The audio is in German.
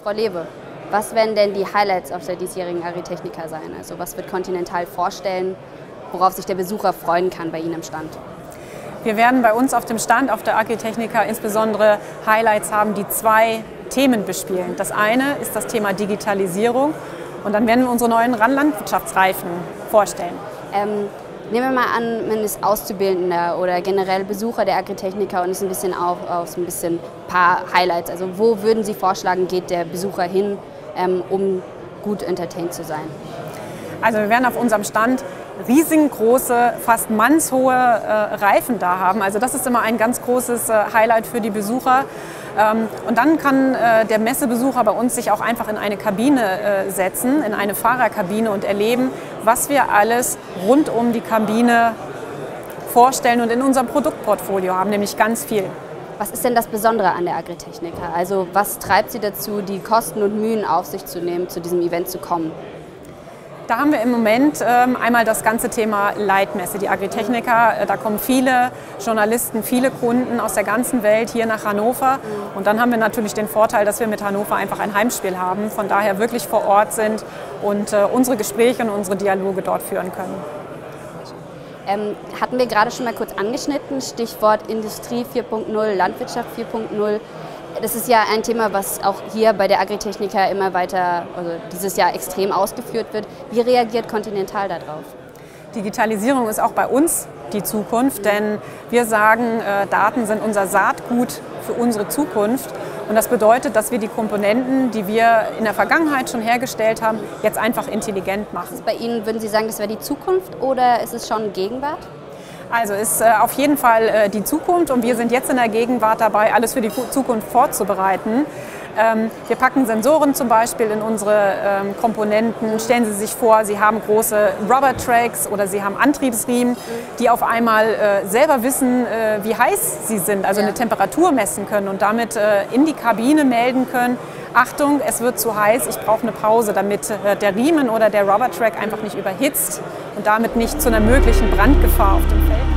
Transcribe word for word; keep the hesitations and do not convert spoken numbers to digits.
Frau Lewe, was werden denn die Highlights auf der diesjährigen Agritechnica sein? Also was wird Continental vorstellen, worauf sich der Besucher freuen kann bei Ihnen im Stand? Wir werden bei uns auf dem Stand auf der Agritechnica insbesondere Highlights haben, die zwei Themen bespielen. Das eine ist das Thema Digitalisierung und dann werden wir unsere neuen Landwirtschaftsreifen vorstellen. Ähm, nehmen wir mal an, man ist Auszubildender oder generell Besucher der Agritechnica und ist ein bisschen auf, auf so ein bisschen paar Highlights. Also wo würden Sie vorschlagen, geht der Besucher hin, ähm, um gut entertained zu sein? Also wir werden auf unserem Stand riesengroße, fast mannshohe äh, Reifen da haben. Also das ist immer ein ganz großes äh, Highlight für die Besucher. Ähm, und dann kann äh, der Messebesucher bei uns sich auch einfach in eine Kabine äh, setzen, in eine Fahrerkabine und erleben, was wir alles rund um die Kabine vorstellen und in unserem Produktportfolio haben, nämlich ganz viel. Was ist denn das Besondere an der Agritechnica? Also was treibt Sie dazu, die Kosten und Mühen auf sich zu nehmen, zu diesem Event zu kommen? Da haben wir im Moment ähm, einmal das ganze Thema Leitmesse, die Agritechnica. Äh, da kommen viele Journalisten, viele Kunden aus der ganzen Welt hier nach Hannover. Und dann haben wir natürlich den Vorteil, dass wir mit Hannover einfach ein Heimspiel haben, von daher wirklich vor Ort sind und äh, unsere Gespräche und unsere Dialoge dort führen können. Ähm, hatten wir gerade schon mal kurz angeschnitten, Stichwort Industrie vier Punkt null, Landwirtschaft vier Punkt null. Das ist ja ein Thema, was auch hier bei der Agritechnica immer weiter, also dieses Jahr extrem ausgeführt wird. Wie reagiert Continental darauf? Digitalisierung ist auch bei uns die Zukunft, denn wir sagen, äh, Daten sind unser Saatgut für unsere Zukunft. Und das bedeutet, dass wir die Komponenten, die wir in der Vergangenheit schon hergestellt haben, jetzt einfach intelligent machen. Ist bei Ihnen, würden Sie sagen, das wäre die Zukunft oder ist es schon Gegenwart? Also ist äh, auf jeden Fall äh, die Zukunft und wir sind jetzt in der Gegenwart dabei, alles für die Zukunft vorzubereiten. Ähm, wir packen Sensoren zum Beispiel in unsere ähm, Komponenten. Stellen Sie sich vor, Sie haben große Rubber-Tracks oder Sie haben Antriebsriemen, die auf einmal äh, selber wissen, äh, wie heiß sie sind, also ja. eine Temperatur messen können und damit äh, in die Kabine melden können. Achtung, es wird zu heiß, ich brauche eine Pause, damit äh, der Riemen oder der Rubber-Track einfach nicht überhitzt und damit nicht zu einer möglichen Brandgefahr auf dem Feld.